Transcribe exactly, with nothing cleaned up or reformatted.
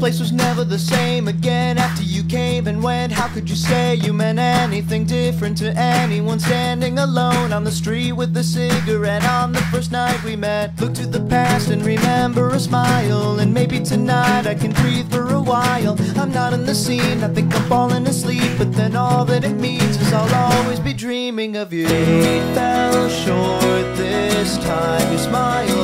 place was never the same again after you came and went. How could you say you meant anything different to anyone standing alone on the street with a cigarette on the first night we met? Look to the past and remember a smile, and maybe tonight I can breathe for a while. I'm not in the scene, I think I'm falling asleep, but then all that it means is I'll always be dreaming of you. It fell short this time, you smiled